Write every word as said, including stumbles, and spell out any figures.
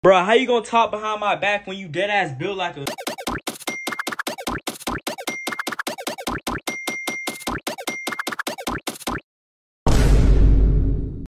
Bro, how you gonna talk behind my back when you dead ass built like a